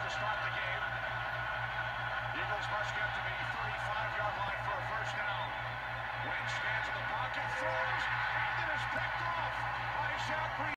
to start the game. Eagles must get to the 35-yard line for a first down. Wentz stands in the pocket, throws, and it is picked off by Zach.